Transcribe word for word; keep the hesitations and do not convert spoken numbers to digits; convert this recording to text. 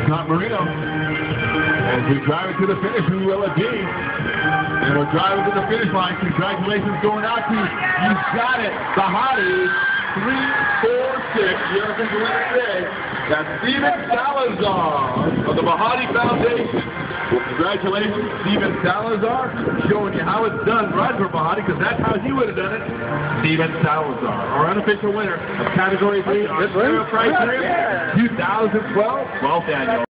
Scott Marino. As we drive it to the finish, we will indeed. And we're driving to the finish line. Congratulations going out to you. You got it. The Hottie. Three, four, six. The unofficial winner today. That's Steven Salazar of the Bahati Foundation. Well, congratulations, Steven Salazar, showing you how it's done right for Bahati, because that's how he would have done it. Steven Salazar, our unofficial winner of Category three, our Sarah Price two thousand twelve, twelfth annual.